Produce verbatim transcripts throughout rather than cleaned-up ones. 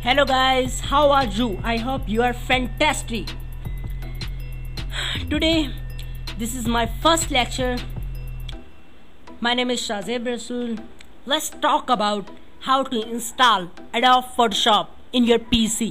Hello guys, how are you? I hope you are fantastic. Today, this is my first lecture. My name is Shazeb Rasool. Let's talk about how to install Adobe Photoshop in your P C.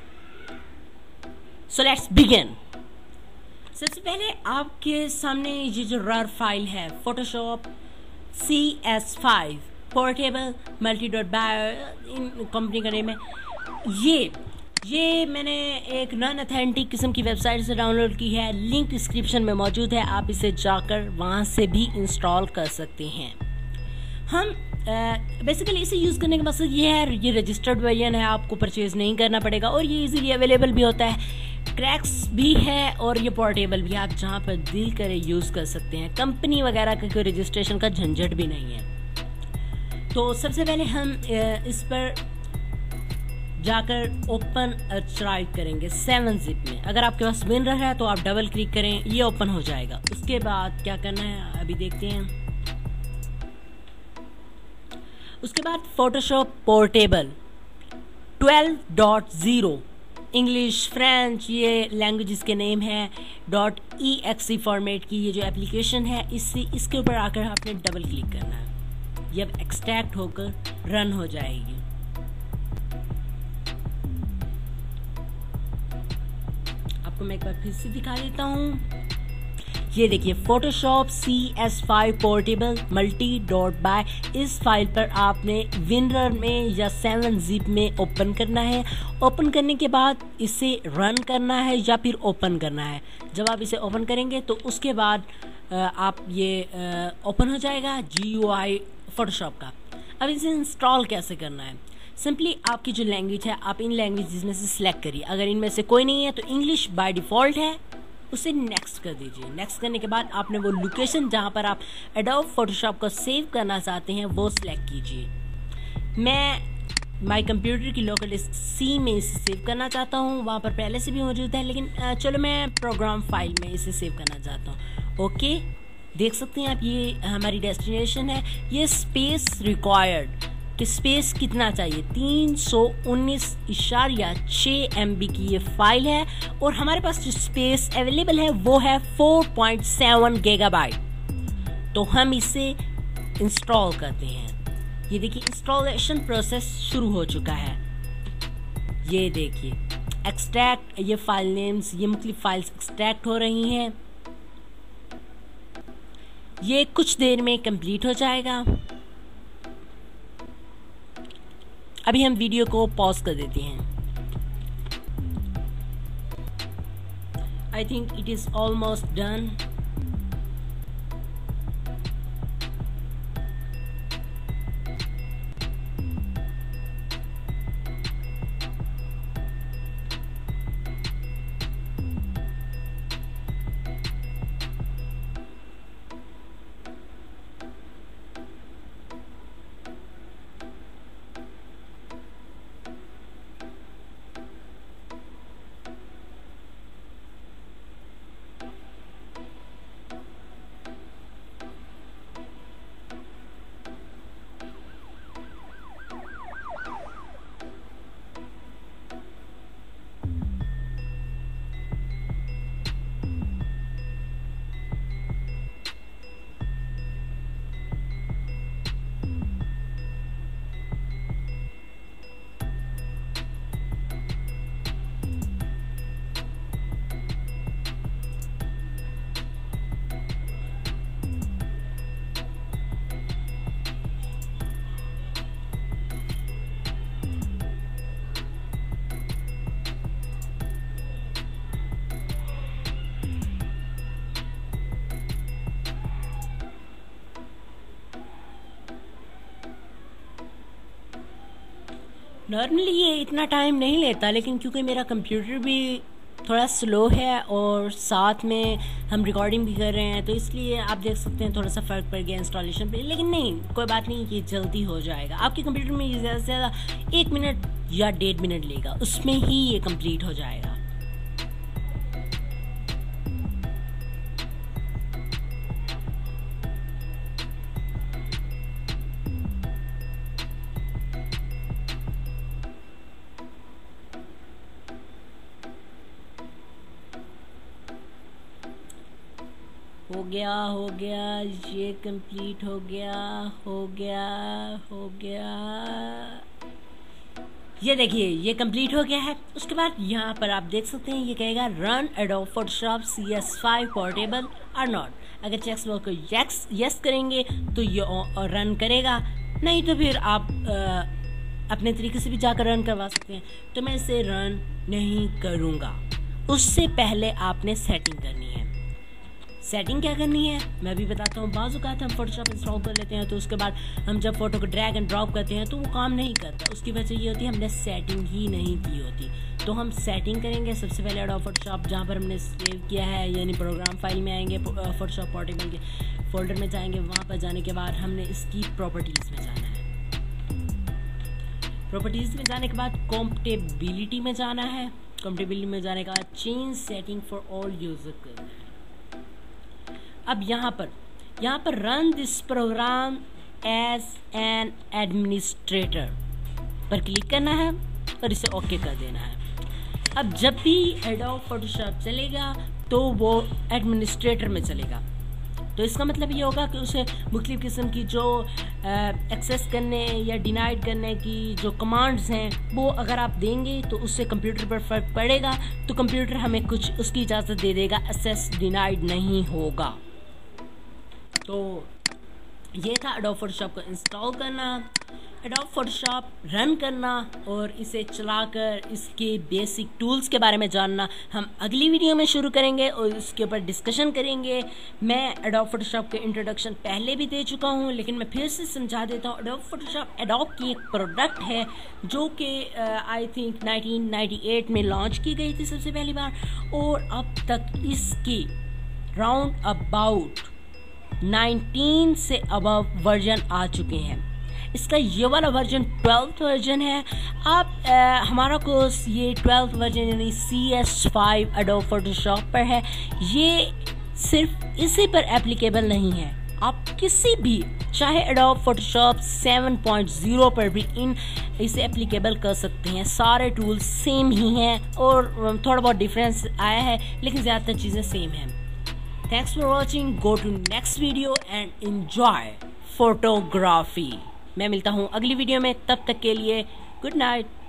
So let's begin. सबसे पहले आपके सामने ये जो रर file है Photoshop C S five portable multi dot bio company का name है। ये ये मैंने एक नॉन अथेंटिक किस्म की वेबसाइट से डाउनलोड की है, लिंक डिस्क्रिप्शन में मौजूद है, आप इसे जाकर वहाँ से भी इंस्टॉल कर सकते हैं। हम बेसिकली इसे यूज़ करने का मकसद ये है, ये रजिस्टर्ड वर्जन है, आपको परचेज़ नहीं करना पड़ेगा और ये इजीली अवेलेबल भी होता है, क्रैक्स भी है और ये पोर्टेबल भी, आप जहाँ पर दिल करे यूज़ कर सकते हैं। कंपनी वगैरह का कोई रजिस्ट्रेशन का झंझट भी नहीं है। तो सबसे पहले हम इस पर जाकर ओपन ट्राई करेंगे सेवन जिप में। अगर आपके पास विनर है तो आप डबल क्लिक करें, ये ओपन हो जाएगा। उसके बाद क्या करना है अभी देखते हैं। उसके बाद Photoshop portable twelve dot zero English French ये लैंग्वेजेस के नेम है, dot E X E format की ये जो एप्लीकेशन है, इससे इसके ऊपर आकर आपने डबल क्लिक करना है। ये अब एक्सट्रैक्ट होकर रन हो जाएगी। आपको मैं एक बार फिर से दिखा देता हूँ। ये देखिए Photoshop C S five portable multi dot by, इस फाइल पर आपने विनर में या सेवन जिप में ओपन करना है। ओपन करने के बाद इसे रन करना है या फिर ओपन करना है। जब आप इसे ओपन करेंगे तो उसके बाद आप ये ओपन हो जाएगा जी यू आई फोटोशॉप का। अब इसे इंस्टॉल कैसे करना है? सिंपली आपकी जो लैंग्वेज है आप इन लैंग्वेजेस में से सिलेक्ट करिए। अगर इनमें से कोई नहीं है तो इंग्लिश बाय डिफ़ॉल्ट है, उसे नेक्स्ट कर दीजिए। नेक्स्ट करने के बाद आपने वो लोकेशन जहाँ पर आप एडोब फोटोशॉप को सेव करना चाहते हैं वो सिलेक्ट कीजिए। मैं माय कंप्यूटर की लोकल डिस्क सी में इसे सेव करना चाहता हूँ, वहाँ पर पहले से भी मौजूद है, लेकिन चलो मैं प्रोग्राम फाइल में इसे सेव करना चाहता हूँ। ओके, देख सकते हैं आप ये हमारी डेस्टिनेशन है। ये स्पेस रिक्वायर्ड कि स्पेस कितना चाहिए, तीन सौ उन्नीस इशारिया छः एम बी की ये फाइल है और हमारे पास जो स्पेस अवेलेबल है वो है फोर पॉइंट सेवन गीगाबाइट। तो हम इसे इंस्टॉल करते हैं। ये देखिए इंस्टॉलेशन प्रोसेस शुरू हो चुका है। ये देखिए एक्सट्रैक्ट, ये फाइल नेम्स, ये मुख्तलिफ फाइल्स एक्सट्रैक्ट हो रही हैं। ये कुछ देर में कंप्लीट हो जाएगा। अभी हम वीडियो को पॉज कर देते हैं। I think it is almost done. Normally ये इतना टाइम नहीं लेता, लेकिन क्योंकि मेरा कंप्यूटर भी थोड़ा स्लो है और साथ में हम रिकॉर्डिंग भी कर रहे हैं तो इसलिए आप देख सकते हैं थोड़ा सा फ़र्क पड़ गया इंस्टॉलेशन पे। लेकिन नहीं, कोई बात नहीं, ये जल्दी हो जाएगा। आपके कंप्यूटर में ये ज़्यादा से ज़्यादा एक मिनट या डेढ़ मिनट लेगा, उसमें ही ये कंप्लीट हो जाएगा। हो गया हो गया ये कंप्लीट हो गया हो गया हो गया ये देखिए ये कंप्लीट हो गया है। उसके बाद यहाँ पर आप देख सकते हैं ये कहेगा run Adobe Photoshop C S five portable और नॉट। अगर चेक बॉक्स को यस यस करेंगे तो ये रन करेगा, नहीं तो फिर आप आ, अपने तरीके से भी जाकर रन करवा सकते हैं। तो मैं इसे रन नहीं करूँगा। उससे पहले आपने सेटिंग करनी है। सेटिंग क्या करनी है मैं भी बताता हूँ। बाजू का हम फोटोशॉप इंस्टॉल कर लेते हैं तो उसके बाद हम जब फोटो को ड्रैग एंड ड्रॉप करते हैं तो वो काम नहीं करता। उसकी वजह ये होती है हमने सेटिंग ही नहीं की होती। तो हम सेटिंग करेंगे। सबसे पहले एडोब फोटोशॉप जहाँ पर हमने सेव किया है यानी प्रोग्राम फाइल में आएंगे, फोटोशॉप पोर्टेबल के फोल्डर में जाएंगे। वहाँ पर जाने के बाद हमने इसकी प्रॉपर्टीज़ में जाना है। प्रॉपर्टीज़ में जाने के बाद कॉम्पेटेबिलिटी में जाना है। कॉम्पेटेबिलिटी में जाने के बाद change setting for all user करना है। अब यहाँ पर यहाँ पर run this program as an administrator पर क्लिक करना है और इसे ओके कर देना है। अब जब भी एडोब फोटोशॉप चलेगा तो वो एडमिनिस्ट्रेटर में चलेगा। तो इसका मतलब ये होगा कि उसे मुख्तलिफ किस्म की जो एक्सेस करने या डिनाइड करने की जो कमांड्स हैं वो अगर आप देंगे तो उससे कंप्यूटर पर फर्क पड़ेगा। तो कंप्यूटर हमें कुछ उसकी इजाज़त दे देगा, एक्सेस डिनाइड नहीं होगा। तो ये था एडोब फोटोशॉप को इंस्टॉल करना, एडोब फोटोशॉप रन करना और इसे चलाकर इसके बेसिक टूल्स के बारे में जानना। हम अगली वीडियो में शुरू करेंगे और इसके ऊपर डिस्कशन करेंगे। मैं एडोब फोटोशॉप के इंट्रोडक्शन पहले भी दे चुका हूँ लेकिन मैं फिर से समझा देता हूँ। एडोब फोटोशॉप एडोब की एक प्रोडक्ट है जो कि I think nineteen ninety eight में लॉन्च की गई थी सबसे पहली बार और अब तक इसकी राउंड अबाउट नाइनटीन से अबव वर्जन आ चुके हैं। इसका ये वाला वर्जन ट्वेल्थ वर्जन है। आप आ, हमारा कोर्स ये ट्वेल्थ वर्जन यानी C S five Adobe Photoshop पर है। ये सिर्फ इसी पर एप्लीकेबल नहीं है, आप किसी भी चाहे Adobe Photoshop seven point zero पर भी इन इसे एप्लीकेबल कर सकते हैं। सारे टूल्स सेम ही हैं और थोड़ा बहुत डिफरेंस आया है लेकिन ज़्यादातर चीज़ें सेम हैं। Thanks for watching. Go to next video and enjoy photography. मैं मिलता हूँ अगली वीडियो में, तब तक के लिए गुड नाइट।